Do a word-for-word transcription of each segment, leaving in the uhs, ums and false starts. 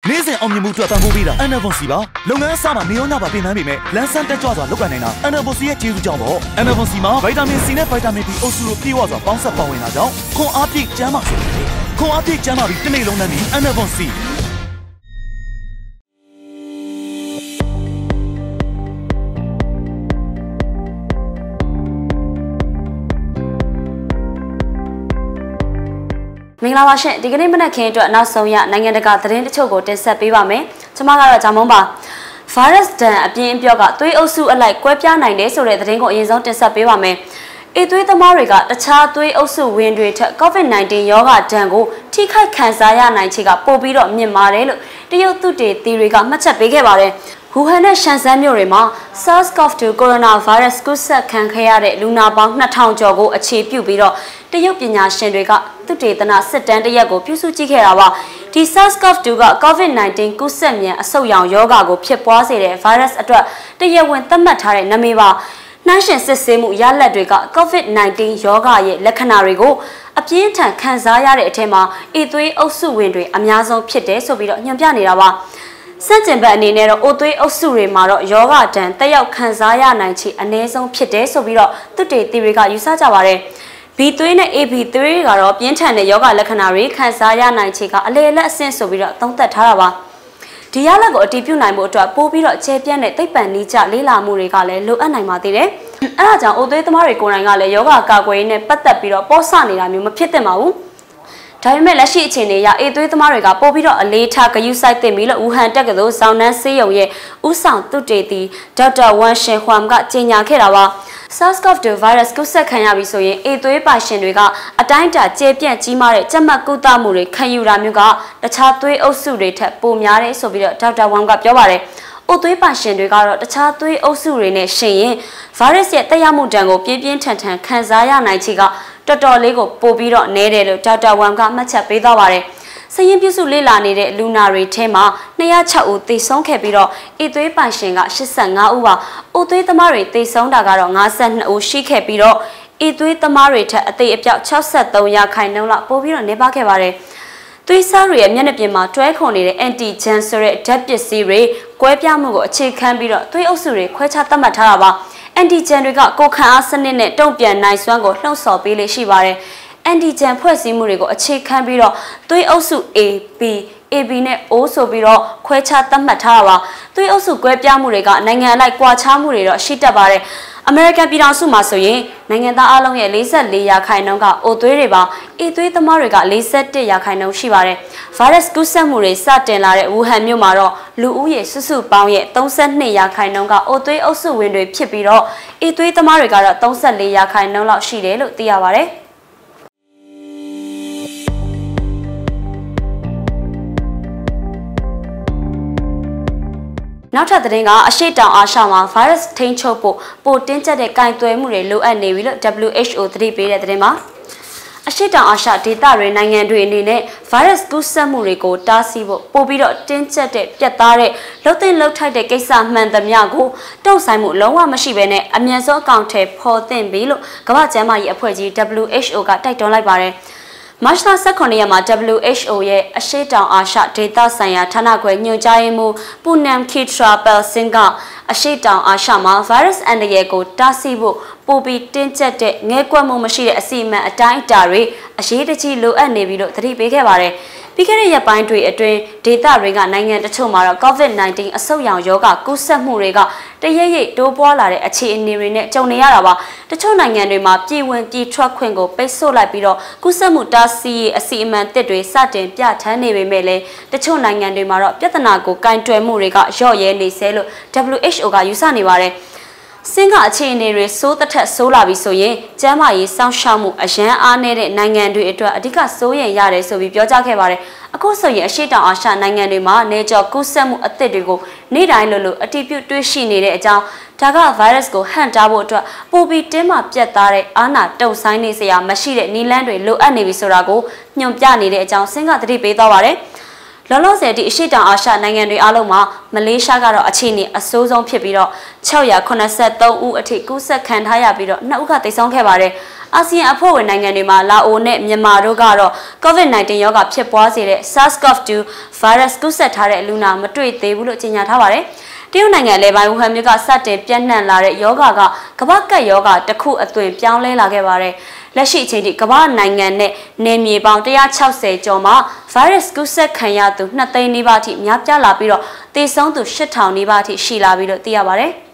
နေ့စဉ်အောင်မြင်မှုအတွက်ပံ့ပိုးပေးတာ Enervon စီပါလုပ်ငန်းအစမှာနေရောညပါပြင်ပန်းပေမဲ့လန်းဆန်းတက်ကြွစွာလုပ်ကိုင်နိုင်တာ Enervon စီရဲ့ကျေးဇူးကြောင့်ပေါ့ Enervon စီမှာဗိုက်တာမင် C နဲ့ဗိုက်တာမင် B အုပ်စုတို့ပြည့်ဝစွာပေါင်းစပ်ပါဝင်တာကြောင့်ခွန်အားပြည့်ကျန်းမာစေတယ်ခွန်အားပြည့်ကျန်းမာပြီးတစ်နေ့လုံးနဲ့ပြီး Enervon စီမင်္ဂလာပါရှင်ဒီကနေ့မနက်ခင်းအတွက်နောက်ဆုံးရနိုင်ငံတကာသတင်းတချို့ကိုတင်ဆက်ပေးပါမယ်ကျွန်မကတော့ဂျာမုံပါ virus ဒဏ်အပြင်းအပြော့ကသွေးအုပ်စုအလိုက်ကွဲပြားနိုင်တယ်ဆိုတဲ့သတင်းကိုအရင်ဆုံးတင်ဆက်ပေးပါမယ်အေးသွေးသမားတွေကတခြားသွေးအုပ်စုဝင်တွေထက် COVID 19 ရောဂါဒဏ်ကိုထိခိုက်ခံစားရနိုင်ခြေကပိုပြီးတော့မြင့်မာတယ်လို့တရုတ်သုတေသီတွေကမှတ်ချက်ပေးခဲ့ပါတယ်ဝူဟန်နဲ့ရှန်ဇန်းမြို့တွေမှာ SARS CoV 2 coronavirus ကူးစက်ခံခဲ့ရတဲ့လူနာပေါင်းနှစ်ထောင်ကျော်ကိုအခြေပြုပြီးတော့တရုတ်ပညာရှင်တွေကသုတေသနစစ်တမ်းတစ်ရက်ကိုပြုစုကြည့်ခဲ့တာပါဒီ SARS CoV 2 က COVID 19 ကူးစက်မြန်အဆုတ်ရောင်ရောဂါကိုဖြစ်ပွားစေတဲ့ virus အတွက်တရားဝင်သတ်မှတ်ထားတဲ့နာမည်ပါနှမ်းရှင်စစ်ဆေးမှုရလဒ်တွေက COVID 19 ရောဂါရဲ့လက္ခဏာတွေကိုအပြင်းထန်ခံစားရတဲ့အထက်မှာအေးသွေးအုပ်စုဝင်တွေအများဆုံးဖြစ်တယ်ဆိုပြီးတော့ညွှန်ပြနေတာပါစက်ကျင်ဘက်အနေနဲ့တော့အိုသွေးအုပ်စုတွေမှာတော့ယောဂဒဏ်တက်ရောက်ခံစားရနိုင်ခြေအနည်းဆုံးဖြစ်တယ်ဆိုပြီးတော့သုတေသီတွေကယူဆကြပါတယ်B သွေးနဲ့ A B သွေးကတော့ပြင်းထန်တဲ့ယောဂလက္ခဏာတွေခံစားရနိုင်ခြေကအလေလက်အဆင့်ဆိုပြီးတော့သုံးသပ်ထားတာပါဒီရလဒ်ကိုအတည်ပြုနိုင်ဖို့အတွက်ပို့ပြီးတော့ခြေပြန့်တဲ့သိပ္ပံနည်းကျလေးလာမှုတွေကလည်းလိုအပ်နိုင်ပါသေးတယ်အဲဒါကြောင့်အိုသွေးသမားတွေကိုယ်တိုင်ကလည်းယောဂကာကွယ်ရေးနဲ့ပတ်သက်ပြီးတော့ပေါ့ဆနေတာမျိုးမဖြစ်သင့်ပါဘူးဒါပေမဲ့လက်ရှိအခြေအနေအရအေးသွေးသမားတွေကပို့ပြီးတော့အလေးထားဂရုစိုက်သင့်ပြီလို့ဝူဟန်တက္ကသိုလ်ဇောင်းနှန်းဆေးရုံရဲ့ဦးဆောင်သုတေသီဒေါက်တာဝမ်ရှင်ဟွမ်ကကြေညာခဲ့တာပါ SARS CoV 2 virus ကူးစက်ခံရပြီဆိုရင်အေးသွေးပါရှင်တွေကအတိုင်းအတာကျေပြန့်ကြီးမားတဲ့ကြက်မှတ်ကုသမှုတွေခံယူတာမျိုးကတခြားသွေးအုပ်စုတွေထက်ပိုများတယ်ဆိုပြီးတော့ဒေါက်တာဝမ်ကပြောပါတယ်အိုသွေးပါရှင်တွေကတော့တခြားသွေးအုပ်စုတွေနဲ့ရှင်ရင် virus ရဲ့တက်ရောက်မှုဒဏ်ကိုပြင်းပြင်းထန်ထန်ခံစားရနိုင်ခြေကတော်တော်လေးကိုပိုပြီးတော့နည်းတယ်လို့ဒေါက်တာဝမ်ကမှတ်ချက်ပေးသွားပါတယ်စရင်ပြုစုလေ့လာနေတဲ့လူနာတွေထဲမှာနှစ်ရာ၆ဦးသေဆုံးခဲ့ပြီးတော့အေးသွေးပိုင်ရှင်က၈၅ဦးပါအိုသွေးသမားတွေသေဆုံးတာကတော့၅၂ဦးရှိခဲ့ပြီးတော့အေးသွေးသမားတွေထက်အသေးအပြောက်၆၃ရာခိုင်နှုန်းလောက်ပိုပြီးတော့နေပါခဲ့ပါတယ်သွေးစားတွေရဲ့မျက်နှာပြင်မှာတွဲခုန်နေတဲ့ antigen ဆိုတဲ့ဓာတ်ပစ္စည်းတွေကွဲပြားမှုကိုအခြေခံပြီးတော့သွေးအုပ်စုတွေခွဲခြားသတ်မှတ်ထားတာပါantigen တွေကကိုယ်ခံအားစနစ်နဲ့တုံ့ပြန်နိုင်စွမ်းကိုလှုံ့ဆော်ပေးလေရှိပါတယ် antigen ဖွဲ့စည်းမှုတွေကိုအခြေခံပြီးတော့သွေးအုပ်စု A B A B နဲ့ O ဆိုပြီးတော့ခွဲခြားသတ်မှတ်ထားတာပါသွေးအုပ်စုကွဲပြားမှုတွေကနိုင်ငံအလိုက်ကွာခြားမှုတွေတော့ရှိတတ်ပါတယ်အမေရိကန်ပြည်ထောင်စုမှာဆိုရင်နိုင်ငံသားအလုံးရဲ့၄၄ရာခိုင်နှုန်းကအိုသွေးတွေပါအေသွေးသမားတွေက၄၁ရာခိုင်နှုန်းရှိပါတယ်ဗိုင်းရပ်စ်ကူးစက်မှုတွေစတင်လာတဲ့ဝူဟန်မြို့မှာတော့လူဦးရေစုစုပေါင်းရဲ့၃၂ရာခိုင်နှုန်းကအိုသွေးအုပ်စုဝင်တွေဖြစ်ပြီးတော့အေသွေးသမားတွေကတော့၃၄ရာခိုင်နှုန်းလောက်ရှိတယ်လို့သိရပါတယ်နောက်ထပ်သတင်းကအရှေ့တောင်အာရှမှာ virus ထိန်းချုပ်ဖို့ပိုတင်းကျပ်တဲ့ကင်သွယ်မှုတွေလိုအပ်နေပြီလို့ W H O သတိပေးတဲ့သတင်းပါအရှေ့တောင်အာရှဒေသတွေနိုင်ငံတွေအနေနဲ့ virus ကူးစက်မှုတွေကိုတားဆီးဖို့ပိုပြီးတော့တင်းကျပ်တဲ့ပြတ်သားတဲ့လှုပ်သိမ်းလှုပ်ထိုက်တဲ့ကိစ္စမှန်သမျှကိုတုံ့ဆိုင်မှုလုံးဝမရှိဘဲနဲ့အမြန်ဆုံးအကောင့်ထဲပေါ်သင့်ပြီလို့ကမ္ဘာ့ကျန်းမာရေးအဖွဲ့ကြီး W H O ကတိုက်တွန်းလိုက်ပါတယ်မတ်လ၁၇ရက်မှာ W H O ရဲ့အရှေ့တောင်အာရှဒေသဆိုင်ရာဌာနခွဲညွှန်ကြားရေးမှူးပူနမ်ခီထရာပယ်စင်ကအရှေ့တောင်အာရှမှာ virus အန္တရာယ်ကိုတားဆီးဖို့ပိုပြီးတင်းကျပ်တဲ့ငဲကွက်မှုမရှိတဲ့အစီအမံအတိုင်းအတာတွေအရေးတကြီးလိုအပ်နေပြီလို့သတိပေးခဲ့ပါတယ်ပြီးခဲ့တဲ့ရက်ပိုင်းတွေအတွင်းဒေသတွေကနိုင်ငံတချို့မှာတော့ COVID 19 အဆုတ်ရောင်ရောဂါကူးစက်မှုတွေကတရိပ်ရိပ်တိုးပွားလာတဲ့အခြေအနေတွေနဲ့ကြုံနေရတာပါတချို့နိုင်ငံတွေမှာပြည်ဝင်ပြည်ထွက်ခွင့်ကိုပိတ်ဆို့လိုက်ပြီးတော့ကူးစက်မှုတားဆီးရေးအစီအမံတစ်တွေစတင်ပြဋ္ဌာန်းနေပေမဲ့လည်းတချို့နိုင်ငံတွေမှာတော့ပြဿနာကိုကင်တွယ်မှုတွေကလျော့ရဲနေဆဲလို့ W H O ကယူဆနေပါတယ်စင်ကအခြေအနေတွေစိုးတစ်ထက်ဆိုးလာပြီဆိုရင်ကျန်းမာရေးစောင့်ရှောက်မှုအရန်အားနည်းတဲ့နိုင်ငံတွေအတွက်အဓိကစိုးရိမ်ရတယ်ဆိုပြီးပြောကြားခဲ့ပါတယ်အခုဆိုရင်အရှေ့တောင်အာရှနိုင်ငံတွေမှာနေကြောကူးစက်မှုအသစ်တွေကိုနေ့တိုင်းလိုလိုအတည်ပြုတွေ့ရှိနေတဲ့အကြောင်းဒါက virus ကိုဟန့်တားဖို့အတွက်ပိုပြီးတင်းမာပြတ်သားတဲ့အာဏာတုံ့ဆိုင်နေစရာမရှိတဲ့နည်းလမ်းတွေလိုအပ်နေပြီဆိုတာကိုညွှန်ပြနေတဲ့အကြောင်းစင်ကသတိပေးသွားပါတယ်လောလောဆယ်ဒီအရှိတောင်အာရှနိုင်ငံတွေအားလုံးမှာမလေးရှားကတော့အခြေအနေအဆိုးဆုံးဖြစ်ပြီးတော့၆၇၃ဦးအထိကူးစက်ခံထားရပြီးတော့နှစ်ဦးကသေဆုံးခဲ့ပါတယ်အာဆီယံအဖွဲ့ဝင်နိုင်ငံတွေမှာလာအိုနဲ့မြန်မာတို့ကတော့ COVID nineteen ရောဂါဖြစ်ပွားစေတဲ့ SARS CoV two ဗိုင်းရပ်စ်ကူးစက်ထားတဲ့လူနာမတွေ့သေးဘူးလို့ကြေညာထားပါတယ်။တရုတ်နိုင်ငံလေပိုင်းဝူဟန်မြို့ကစတင်ပြန့်နှံ့လာတဲ့ယောဂါကကမ္ဘာကပ်ယောဂါတစ်ခုအသွင်ပြောင်းလဲလာခဲ့ပါတယ်။လက်ရှိအချိန်ထိကမ္ဘာနိုင်ငံနဲ့နယ်မြေပေါင်းone hundred sixtyကျော်မှာဗိုင်းရပ်စ်ကူးစက်ခံရသူtwoသိန်းနီးပါးထိများပြားလာပြီးတော့သေဆုံးသူeight thousandနီးပါးထိရှိလာပြီလို့သိရပါတယ်။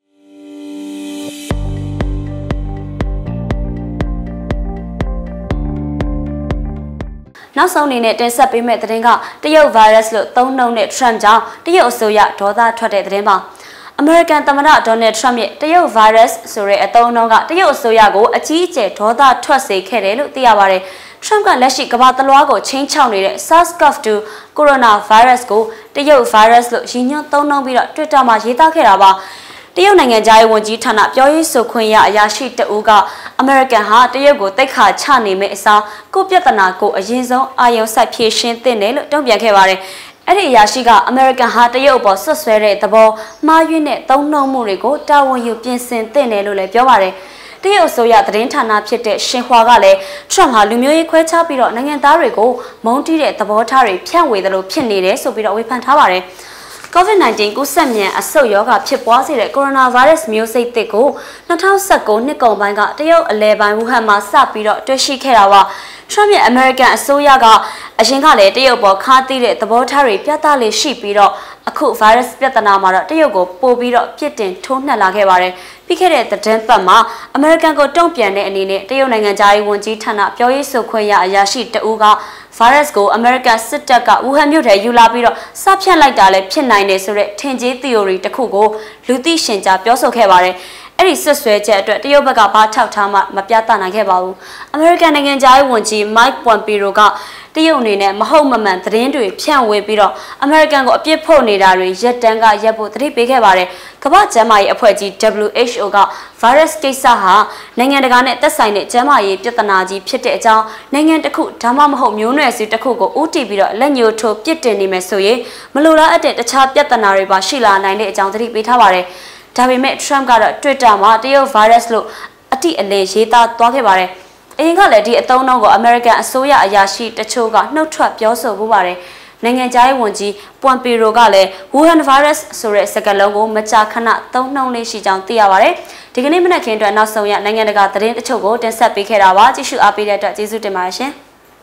နောက်ဆုံးအနေနဲ့တင်ဆက်ပေးမယ့်သတင်းကတရုတ်ဗိုင်းရပ်စ်လို့သုံးနှုန်းတဲ့ Trump ကြောင့်တရုတ်အစိုးရဒေါသထွက်တဲ့သတင်းပါ။ American သမ္မတ Donald Trump ရဲ့တရုတ်ဗိုင်းရပ်စ်ဆိုတဲ့အသုံးအနှုန်းကတရုတ်အစိုးရကိုအကြီးအကျယ်ဒေါသထွက်စေခဲ့တယ်လို့သိရပါတယ်။ Trump ကလက်ရှိကမ္ဘာတလွှားကိုချိန်ချောက်နေတဲ့ SARS CoV two ကိုရိုနာဗိုင်းရပ်စ်ကိုတရုတ်ဗိုင်းရပ်စ်လို့ရည်ညွှန်းသုံးနှုန်းပြီးတော့ Twitter မှာရေးသားခဲ့တာပါ။တရုတ်နိုင်ငံသားရေးဝန်ကြီးဌာနပြောရေးဆိုခွင့်ရအရာရှိတဦးကအမေရိကန်ဟာတရုတ်ကိုတိတ်ခါချနေမယ့်အစားကိုပြဿနာကိုအရင်ဆုံးအာရုံစိုက်ဖြေရှင်းသင့်တယ်လို့တုံ့ပြန်ခဲ့ပါတယ်။အဲ့ဒီအရာရှိကအမေရိကန်ဟာတရုတ်ပေါ်ဆွတ်ဆွဲတဲ့သဘောမှားယွင်းတဲ့သုံးနှုန်းမှုတွေကိုတာဝန်ယူပြင်ဆင်သင့်တယ်လို့လည်းပြောပါတယ်။တရုတ်အစိုးရသတင်းဌာနဖြစ်တဲ့ရှင်ဟွာကလည်း Trump ဟာလူမျိုးရေးခွဲခြားပြီးတော့နိုင်ငံသားတွေကိုမုန်းတီးတဲ့သဘောထားတွေဖြန့်ဝေတယ်လို့ဖြစ်နေတယ်ဆိုပြီးတော့ဝေဖန်ထားပါတယ်။ COVID nineteen ကူးစက်မြန်အဆုတ်ရောဂါဖြစ်ပွားစေတဲ့ကိုရိုနာဗိုင်းရပ်စ်မျိုးစိတ်သစ်ကိုtwo thousand nineteenနှစ်ကုန်ပိုင်းကတရုတ်အလဲပိုင်းဝူဟန်မှာစပြီးတော့တွေ့ရှိခဲ့တာပါ။ Trump ရဲ့ American အစိုးရကအရင်ကလည်းတရုတ်ပေါ်ခါးသီးတဲ့သဘောထားတွေပြသလေရှိပြီးတော့အခု virus ပြဿနာမှာတော့တရုတ်ကိုပို့ပြီးတော့ပြစ်တင်ထိုးနှက်လာခဲ့ပါတယ်။ပြီးခဲ့တဲ့သတင်းပတ်မှာ American ကိုတုံ့ပြန်တဲ့အနေနဲ့တရုတ်နိုင်ငံသားရေးဝန်ကြီးဌာနပြောရေးဆိုခွင့်ရအရာရှိတဦးက virus ကို American စစ်တပ်ကဝူဟန်မြို့ထဲယူလာပြီးတော့စဖြတ်လိုက်တာလည်းဖြစ်နိုင်တယ်ဆိုတဲ့ထင်ကြီး theory တစ်ခုကိုလူသိရှင်ကြားပြောဆိုခဲ့ပါတယ်။အဲ့ဒီဆွဆွဲချက်အတွက်တရုတ်ဘက်ကဘာထောက်ထားမှမပြသနိုင်ခဲ့ပါဘူး။ American နိုင်ငံသားရေးဝန်ကြီး Mike Pompeo ကတရုတ်အနေနဲ့မဟုတ်မမှန်သတင်းတွေဖြန့်ဝေပြီးတော့ American ကိုအပြစ်ဖို့နေတာတွေရက်တန်းကရက်ဖို့သတိပေးခဲ့ပါတယ်။ကမ္ဘာ့ကျန်းမာရေးအဖွဲ့ကြီး W H O က virus ကိစ္စဟာနိုင်ငံတကာနဲ့သက်ဆိုင်တဲ့ကျန်းမာရေးပြဿနာကြီးဖြစ်တဲ့အကြောင်းနိုင်ငံတစ်ခုဒါမှမဟုတ်မျိုးနွယ်စုတစ်ခုကိုဦးတည်ပြီးတော့လက်ညှိုးထိုးပြစ်တင်နေမယ်ဆိုရင်မလိုလားအပ်တဲ့တခြားပြဿနာတွေပါရှိလာနိုင်တဲ့အကြောင်းသတိပေးထားပါတယ်။ဒါပေမဲ့ Trump ကတော့ Twitter မှာတရုတ် virus လို့အတိအလင်းရေးသားသွားခဲ့ပါတယ်။အရင်ကလည်းဒီအသုံးအနှုန်းကို American အစိုးရအရာရှိတချို့ကနှုတ်ထွက်ပြောဆိုမှုပါတယ်။နိုင်ငံသားရေးဝန်ကြီး Pompeo ကလည်း Wuhan virus ဆိုတဲ့စကားလုံးကိုမကြာခဏသုံးနှုန်းလေးရှိကြောင်းသိရပါတယ်။ဒီကနေ့မနက်ခင်းအတွက်နောက်ဆုံးရနိုင်ငံတကာသတင်းတချို့ကိုတင်ဆက်ပေးခဲ့တာပါ။ကြည့်ရှုအားပေးတဲ့အတွက်ကျေးဇူးတင်ပါတယ်ရှင်။